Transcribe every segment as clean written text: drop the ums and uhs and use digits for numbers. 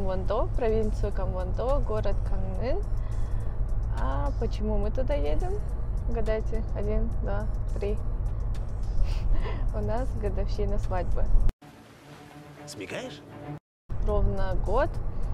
Камвон-То, провинцию Камвон-То, город Кангнын. А почему мы туда едем? Угадайте. 1, 2, 3. У нас годовщина свадьбы. Смекаешь? Ровно год.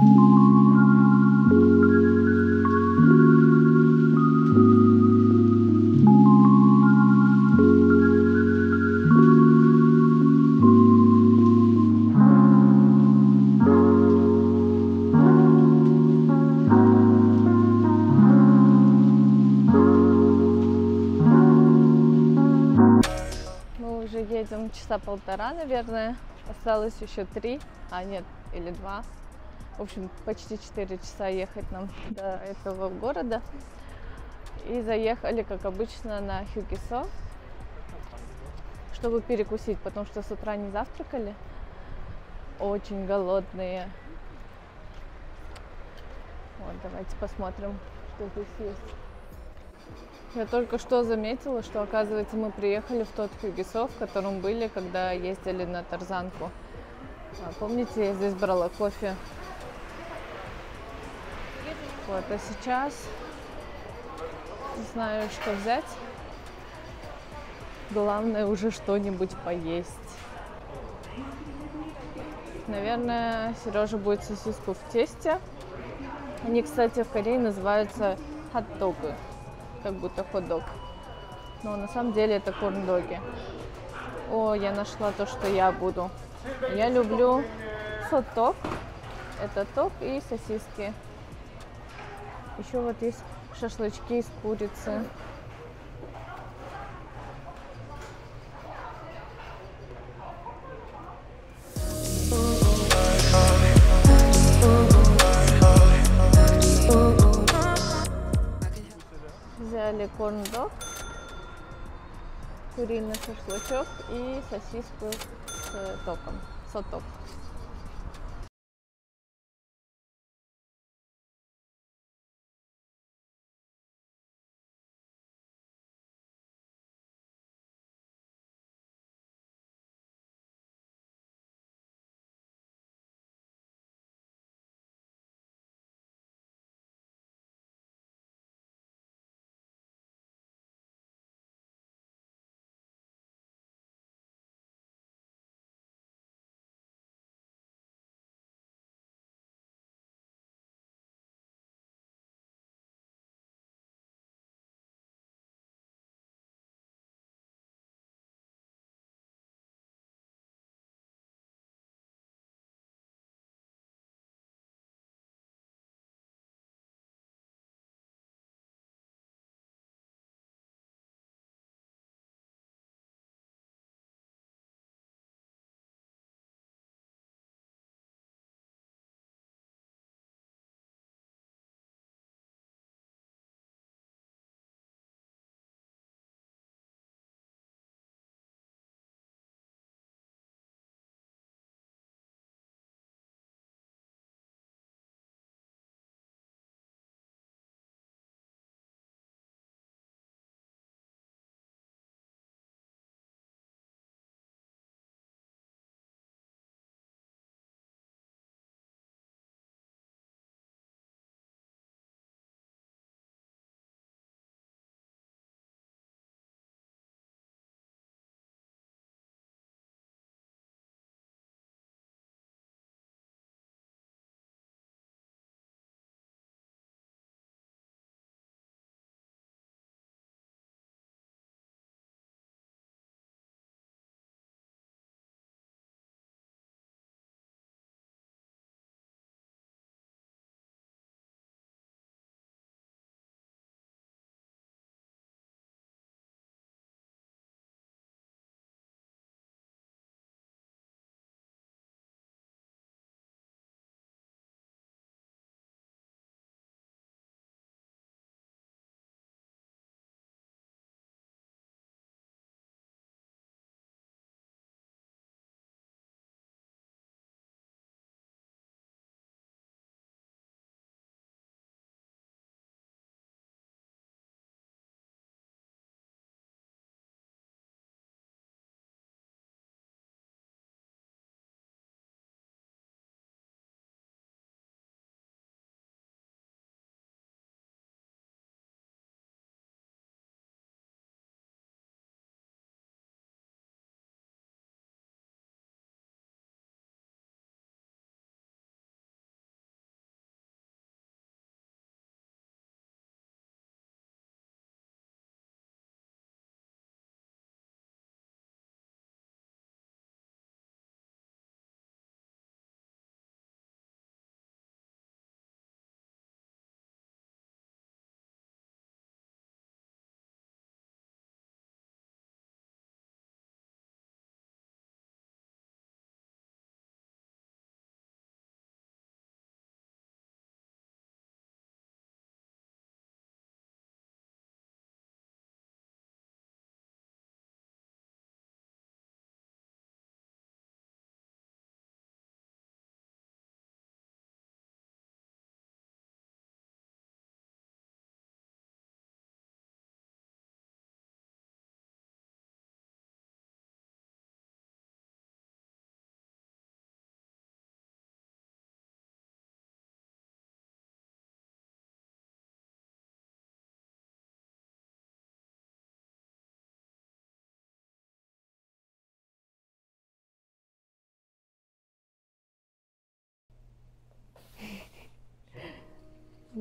Мы уже едем часа полтора, наверное. Осталось еще 3, нет, или 2. В общем, почти 4 часа ехать нам до этого города. И заехали, как обычно, на Хюгесо, чтобы перекусить, потому что с утра не завтракали. Очень голодные. Вот, давайте посмотрим, что здесь есть. Я только что заметила, что, оказывается, мы приехали в тот Хюгесо, в котором были, когда ездили на тарзанку. Помните, я здесь брала кофе? Вот, а сейчас не знаю, что взять. Главное уже что-нибудь поесть. Наверное, Сережа будет сосиску в тесте. Они, кстати, в Корее называются хот-доги, как будто хот-дог. Но на самом деле это корн-доги. О, я нашла то, что я буду. Я люблю сот-дог. Это ток и сосиски. Еще вот есть шашлычки из курицы. Взяли корн-дог, куриный шашлычок и сосиску с током, сот-дог.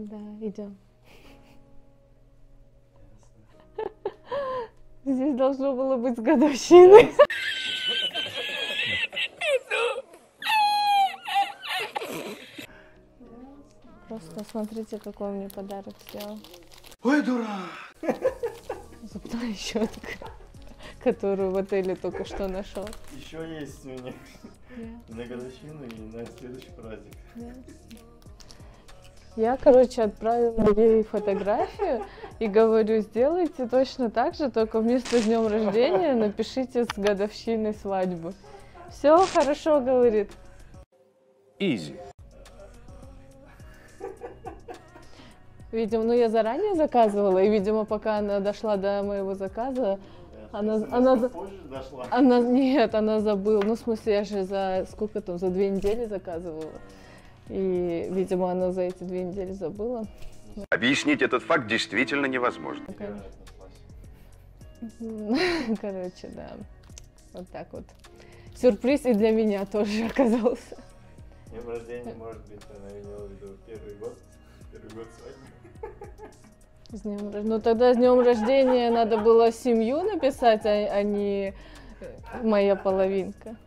Да, идем. Здесь должно было быть с годовщины. Просто смотрите, какой мне подарок сделал. Ой, дурак! Зубная щетка, которую в отеле только что нашел. Еще есть у меня на годовщину и на следующий праздник. Я, короче, отправила ей фотографию и говорю, сделайте точно так же, только вместо с днем рождения напишите с годовщиной свадьбы. Все хорошо, говорит. Изи. Видимо, ну я заранее заказывала, и, видимо, пока она дошла до моего заказа, Позже дошла. она забыла. Ну, в смысле, я же за 2 недели заказывала. И, видимо, она за эти 2 недели забыла. Объяснить этот факт действительно невозможно. Короче, да. Вот так вот. Сюрприз и для меня тоже оказался. Днем рождения, может быть, она имела в виду первый год свадьбы. С днем рождения. Ну тогда с днем рождения надо было семью написать, а не моя половинка.